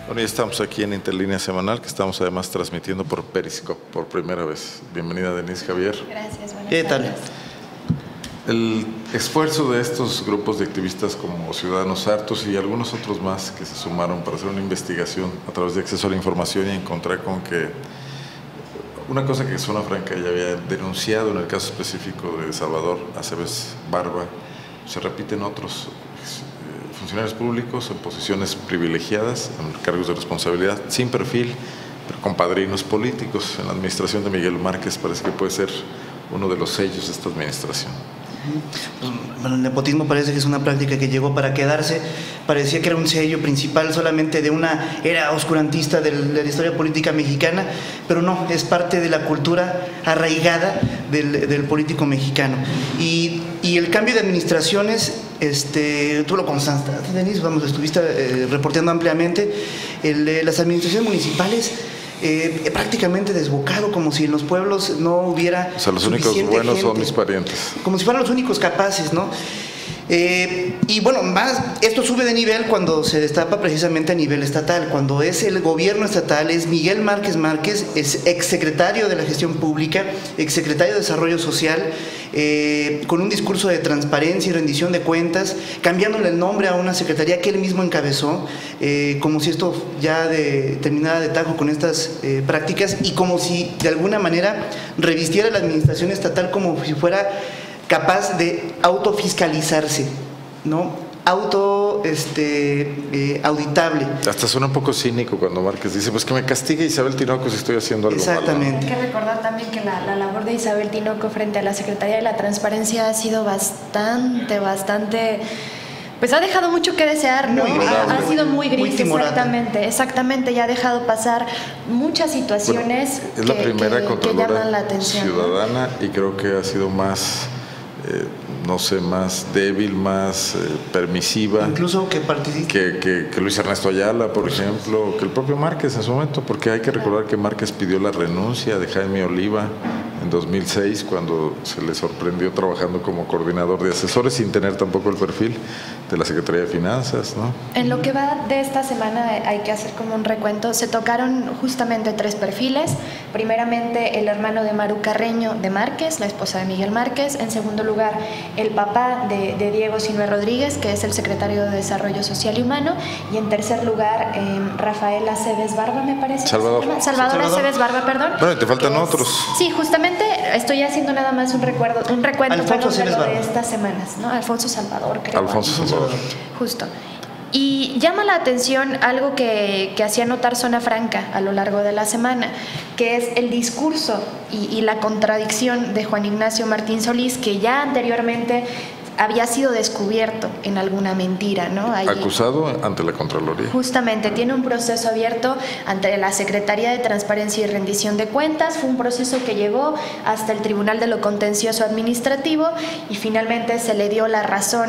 Bueno, ya estamos aquí en Interlínea Semanal, que estamos además transmitiendo por Periscope por primera vez. Bienvenida, Denise, Javier. Gracias, buenas ¿Qué tal? tardes. El esfuerzo de estos grupos de activistas como Ciudadanos Hartos y algunos otros más que se sumaron para hacer una investigación a través de acceso a la información y encontrar con que una cosa que Zona Franca ya había denunciado en el caso específico de Salvador Aceves Barba, se repite en otros funcionarios públicos en posiciones privilegiadas, en cargos de responsabilidad, sin perfil, pero con padrinos políticos. En la administración de Miguel Márquez parece que puede ser uno de los sellos de esta administración. Pues, bueno, el nepotismo parece que es una práctica que llegó para quedarse. Parecía que era un sello principal solamente de una era oscurantista de la historia política mexicana, pero no, es parte de la cultura arraigada del político mexicano. Y el cambio de administraciones, tú lo constataste, Denise, vamos, estuviste reporteando ampliamente, las administraciones municipales prácticamente desbocado, como si en los pueblos no hubiera O sea, los únicos buenos son mis parientes. Como si fueran los únicos capaces, ¿no? Y bueno, más esto sube de nivel cuando se destapa precisamente a nivel estatal, cuando es el gobierno estatal, es Miguel Márquez Márquez, es exsecretario de la Gestión Pública, exsecretario de Desarrollo Social, con un discurso de transparencia y rendición de cuentas, cambiándole el nombre a una secretaría que él mismo encabezó, como si esto ya terminara de tajo con estas prácticas y como si de alguna manera revistiera la administración estatal como si fuera capaz de autofiscalizarse, ¿no? Auditable. Hasta suena un poco cínico cuando Márquez dice, pues que me castigue Isabel Tinoco si estoy haciendo algo malo. Exactamente. Hay que recordar también que la labor de Isabel Tinoco frente a la Secretaría de la Transparencia ha sido bastante, pues ha dejado mucho que desear, ¿no? Ha sido muy gris, exactamente, y ha dejado pasar muchas situaciones es la primera que llaman la atención, ciudadana, ¿no? Y creo que ha sido más no sé, más débil, más permisiva. Incluso que participe. Que Luis Ernesto Ayala, por ejemplo, que el propio Márquez en su momento, porque hay que recordar que Márquez pidió la renuncia de Jaime Oliva en 2006, cuando se le sorprendió trabajando como coordinador de asesores sin tener tampoco el perfil de la Secretaría de Finanzas, ¿no? En lo que va de esta semana hay que hacer como un recuento. Se tocaron justamente 3 perfiles. Primeramente, el hermano de Maru Carreño de Márquez, la esposa de Miguel Márquez. En segundo lugar, el papá de Diego Sinue Rodríguez, que es el secretario de Desarrollo Social y Humano. Y en tercer lugar, Rafael Aceves Barba, me parece. Salvador Aceves Barba, perdón. Bueno, te faltan otros. Sí, justamente estoy haciendo nada más un recuento de estas semanas, ¿no? Alfonso Salvador, creo. Alfonso Salvador. Justo. Y llama la atención algo que hacía notar Zona Franca a lo largo de la semana, que es el discurso y la contradicción de Juan Ignacio Martín Solís, que ya anteriormente había sido descubierto en alguna mentira, ¿no? Acusado ante la Contraloría. Justamente, tiene un proceso abierto ante la Secretaría de Transparencia y Rendición de Cuentas. Fue un proceso que llegó hasta el Tribunal de lo Contencioso Administrativo y finalmente se le dio la razón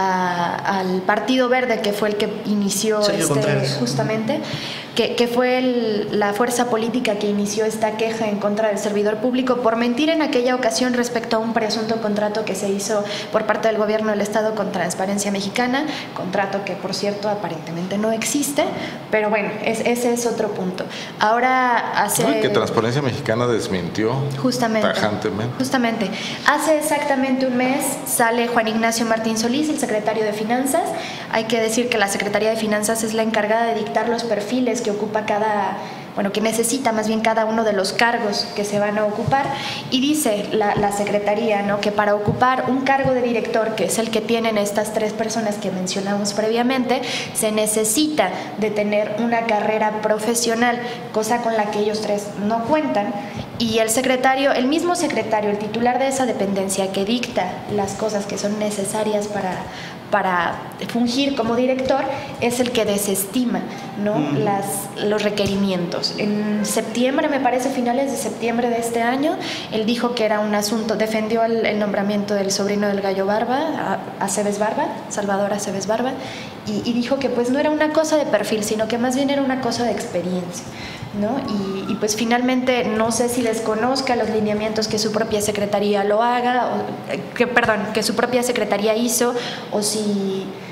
al Partido Verde, que fue el que inició justamente, que fue la fuerza política que inició esta queja en contra del servidor público por mentir en aquella ocasión respecto a un presunto contrato que se hizo por parte del gobierno del Estado con Transparencia Mexicana, contrato que por cierto aparentemente no existe, pero bueno, ese es otro punto. Ahora que Transparencia Mexicana desmintió tajantemente. Justamente, hace exactamente un mes sale Juan Ignacio Martín Solís, el secretario de Finanzas. Hay que decir que la Secretaría de Finanzas es la encargada de dictar los perfiles que ocupa que necesita más bien cada uno de los cargos que se van a ocupar, y dice la Secretaría, ¿no?, que para ocupar un cargo de director, que es el que tienen estas 3 personas que mencionamos previamente, se necesita de tener una carrera profesional, cosa con la que ellos 3 no cuentan, y el mismo secretario, el titular de esa dependencia que dicta las cosas que son necesarias para fungir como director, es el que desestima, ¿no?, los requerimientos. En septiembre, me parece, finales de septiembre de este año, él dijo que era un asunto, defendió el nombramiento del sobrino del Gallo Barba, Aceves Barba, Salvador Aceves Barba, y dijo que pues no era una cosa de perfil, sino que más bien era una cosa de experiencia, ¿no? Y pues finalmente no sé si desconozca los lineamientos que su propia secretaría que su propia secretaría hizo, o si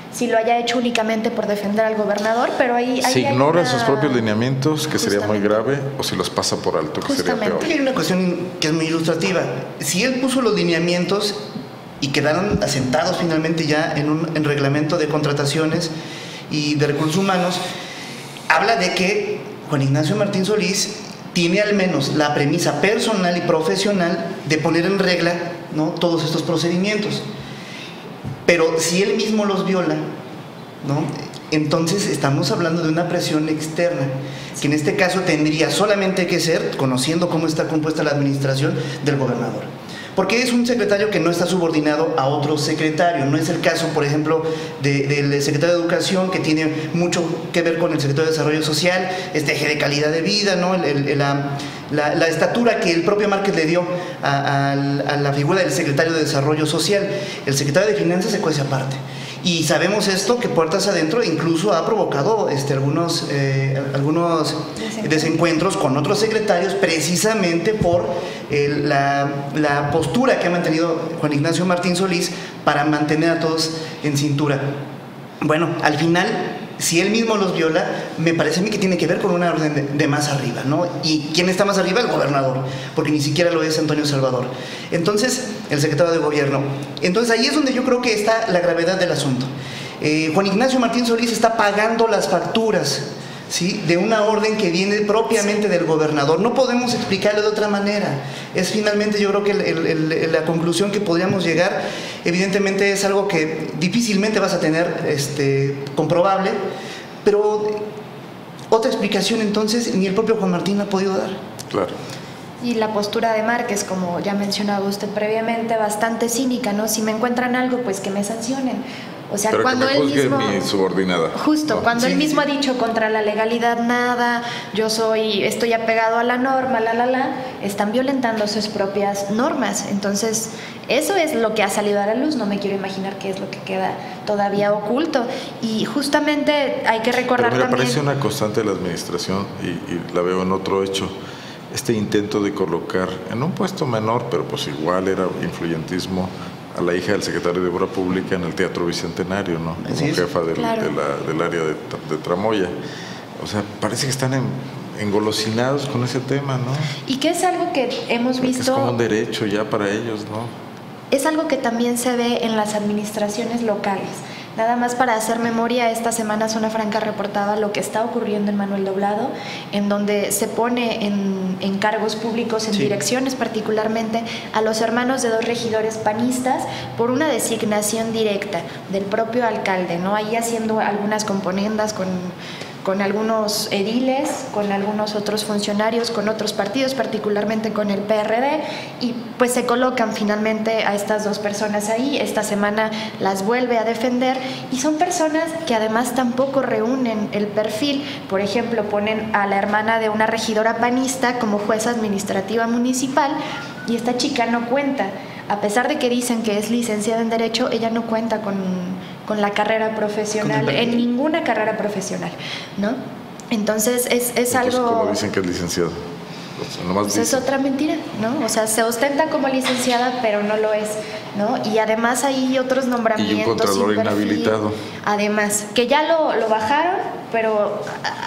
si lo haya hecho únicamente por defender al gobernador, pero ahí si hay ignora una... sus propios lineamientos, que sería muy Justamente. grave, o si los pasa por alto, que sería peor. Hay una cuestión que es muy ilustrativa. Si él puso los lineamientos y quedaron asentados finalmente ya en reglamento de contrataciones y de recursos humanos, habla de que Juan Ignacio Martín Solís tiene al menos la premisa personal y profesional de poner en regla, ¿no?, todos estos procedimientos. Pero si él mismo los viola, ¿no?, entonces estamos hablando de una presión externa, que en este caso tendría solamente que ser, conociendo cómo está compuesta la administración, del gobernador. Porque es un secretario que no está subordinado a otro secretario. No es el caso, por ejemplo, del secretario de Educación, que tiene mucho que ver con el secretario de Desarrollo Social, este eje de calidad de vida, ¿no?, la estatura que el propio Márquez le dio a la figura del secretario de Desarrollo Social. El secretario de Finanzas se cuece aparte. Y sabemos esto, que puertas adentro incluso ha provocado algunos desencuentros con otros secretarios, precisamente por la postura que ha mantenido Juan Ignacio Martín Solís para mantener a todos en cintura. Bueno, al final, si él mismo los viola, me parece a mí que tiene que ver con una orden de más arriba, ¿no? ¿Y quién está más arriba? El gobernador, porque ni siquiera lo es Antonio Salvador. Entonces, el secretario de Gobierno. Entonces, ahí es donde yo creo que está la gravedad del asunto. Juan Ignacio Martín Solís está pagando las facturas, ¿sí?, de una orden que viene propiamente del gobernador. No podemos explicarlo de otra manera. Es finalmente, yo creo que la conclusión que podríamos llegar, evidentemente es algo que difícilmente vas a tener comprobable, pero otra explicación entonces ni el propio Juan Martín ha podido dar. Claro. Y la postura de Márquez, como ya mencionaba usted previamente, bastante cínica, ¿no? Si me encuentran algo, pues que me sancionen. O sea, pero cuando que me él juzgue mismo, mi subordinada. justo, ¿no? cuando Sí, él mismo sí. ha dicho contra la legalidad nada, yo estoy apegado a la norma, están violentando sus propias normas. Entonces, eso es lo que ha salido a la luz. No me quiero imaginar qué es lo que queda todavía oculto. Y justamente hay que recordar pero mira, también... parece una constante de la administración y la veo en otro hecho. Este intento de colocar en un puesto menor, pero pues igual era influyentismo, a la hija del secretario de Obra Pública en el Teatro Bicentenario, ¿no?, como jefa Claro. del área de Tramoya. O sea, parece que están engolosinados con ese tema, ¿no? Y que es algo que hemos Porque visto... es como un derecho ya para ellos, ¿no? Es algo que también se ve en las administraciones locales. Nada más para hacer memoria, esta semana Zona Franca reportaba lo que está ocurriendo en Manuel Doblado, en donde se pone en cargos públicos, en Sí. direcciones particularmente, a los hermanos de 2 regidores panistas por una designación directa del propio alcalde, ¿no? Ahí haciendo algunas componendas con algunos ediles, con algunos otros funcionarios, con otros partidos, particularmente con el PRD, y pues se colocan finalmente a estas 2 personas ahí. Esta semana las vuelve a defender, y son personas que además tampoco reúnen el perfil. Por ejemplo, ponen a la hermana de una regidora panista como jueza administrativa municipal, y esta chica no cuenta. A pesar de que dicen que es licenciada en Derecho, ella no cuenta con la carrera profesional, en ninguna carrera profesional, ¿no? Entonces es algo... Como dicen que es licenciado. Pues, nomás pues es otra mentira, ¿no? O sea, se ostenta como licenciada, pero no lo es, ¿no? Y además hay otros nombramientos. Y un contralor sin perfil. inhabilitado. Además, que ya lo bajaron, pero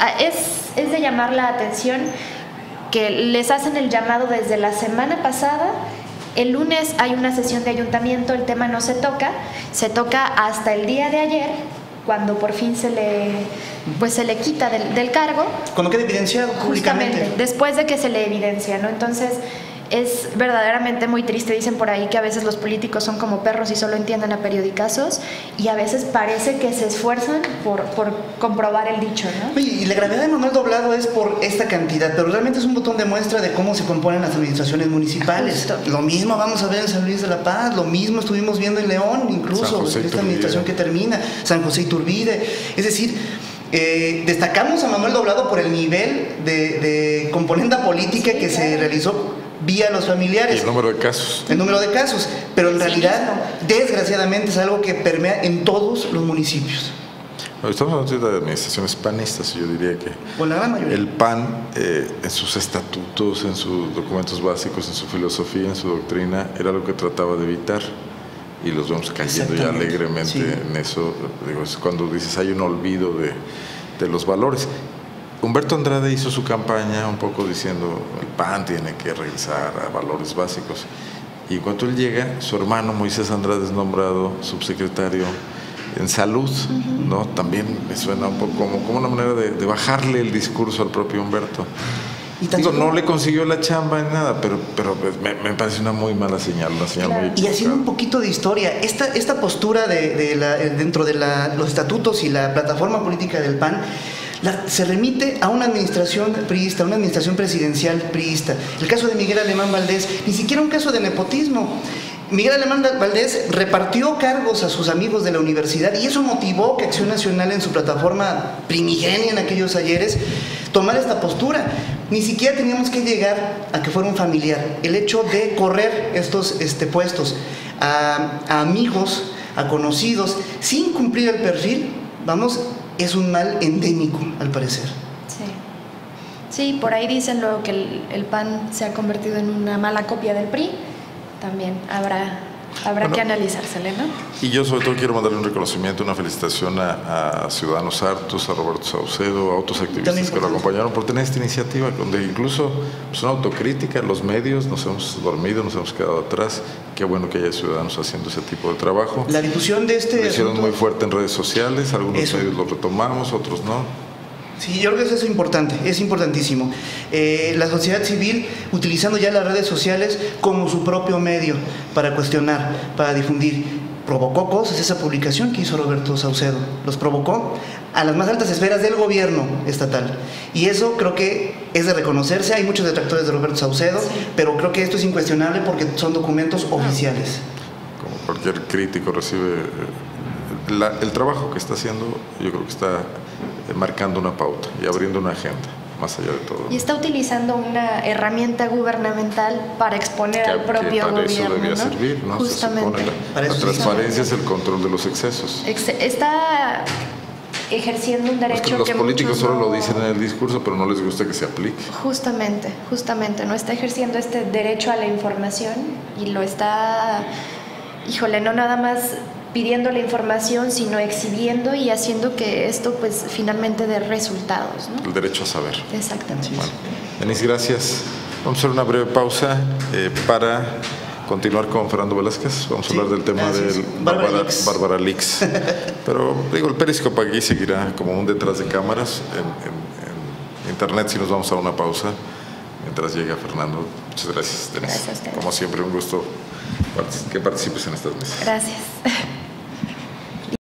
es de llamar la atención que les hacen el llamado desde la semana pasada. El lunes hay una sesión de ayuntamiento, el tema no se toca hasta el día de ayer, cuando por fin se le quita del cargo. Cuando queda evidenciado públicamente. Justamente, después de que se le evidencia, ¿no? Entonces, es verdaderamente muy triste. Dicen por ahí que a veces los políticos son como perros y solo entienden a periodicazos, y a veces parece que se esfuerzan por comprobar el dicho, ¿no? Oye, y la gravedad de Manuel Doblado es por esta cantidad, pero realmente es un botón de muestra de cómo se componen las administraciones municipales. Justo. Lo mismo vamos a ver en San Luis de la Paz, lo mismo estuvimos viendo en León, San incluso José en esta Iturbide. administración que termina, San José Iturbide. Es decir, destacamos a Manuel Doblado por el nivel de componenda política que se realizó vía los familiares. Y el número de casos. El número de casos, pero en Sí, realidad, mismo. desgraciadamente, es algo que permea en todos los municipios. Bueno, estamos hablando de administraciones panistas, y yo diría que O la gran mayoría. el PAN, en sus estatutos, en sus documentos básicos, en su filosofía, en su doctrina, era lo que trataba de evitar. y los vemos cayendo ya alegremente en eso. Digo, es cuando dices hay un olvido de los valores. Humberto Andrade hizo su campaña un poco diciendo el PAN tiene que regresar a valores básicos. Y cuando él llega, su hermano Moisés Andrade es nombrado subsecretario en salud, ¿no? También me suena un poco como una manera de bajarle el discurso al propio Humberto. Digo, no le consiguió la chamba ni nada, pero me parece una muy mala señal, una señal muy equivocada. Y haciendo un poquito de historia, esta postura dentro de los estatutos y la plataforma política del PAN se remite a una administración priista, una administración presidencial priista. El caso de Miguel Alemán Valdés, ni siquiera un caso de nepotismo. Miguel Alemán Valdés repartió cargos a sus amigos de la universidad y eso motivó que Acción Nacional en su plataforma primigenia en aquellos ayeres tomara esta postura. Ni siquiera teníamos que llegar a que fuera un familiar. El hecho de correr estos puestos a amigos, a conocidos, sin cumplir el perfil, es un mal endémico, al parecer. Sí, por ahí dicen luego que el PAN se ha convertido en una mala copia del PRI. También habrá que analizársele, ¿no? Y yo sobre todo quiero mandarle un reconocimiento, una felicitación a Ciudadanos Hartos, a Roberto Saucedo, a otros activistas que lo acompañaron por tener esta iniciativa, donde incluso es una autocrítica, los medios nos hemos dormido, nos hemos quedado atrás. Qué bueno que haya ciudadanos haciendo ese tipo de trabajo. La difusión de lo hicieron muy fuerte en redes sociales, algunos medios lo retomamos, otros no. Sí, yo creo que eso es importante, es importantísimo. La sociedad civil utilizando ya las redes sociales como su propio medio para cuestionar, para difundir. Provocó cosas esa publicación que hizo Roberto Saucedo, los provocó a las más altas esferas del gobierno estatal. Y eso creo que es de reconocerse. Hay muchos detractores de Roberto Saucedo, pero creo que esto es incuestionable porque son documentos oficiales. Como cualquier crítico recibe el trabajo que está haciendo, yo creo que está marcando una pauta y abriendo una agenda, más allá de todo. Y está utilizando una herramienta gubernamental para exponer al propio para gobierno. Eso debía ¿no? servir, ¿no? Justamente. La transparencia es el control de los excesos. Está ejerciendo un derecho los que políticos muchos solo lo dicen en el discurso, pero no les gusta que se aplique. Justamente, no está ejerciendo este derecho a la información y lo está, no nada más pidiendo la información, sino exhibiendo y haciendo que esto pues finalmente dé resultados, ¿no? El derecho a saber. Exactamente. Bueno, Denise, gracias. Vamos a hacer una breve pausa para continuar con Fernando Velázquez. Vamos a hablar del tema del Bárbara Leaks. Pero digo, el Periscope aquí seguirá como un detrás de cámaras. En internet sí nos vamos a una pausa mientras llega Fernando. Muchas gracias, Denise. Gracias a ustedes. Como siempre, un gusto que participes en estas mesas. Gracias.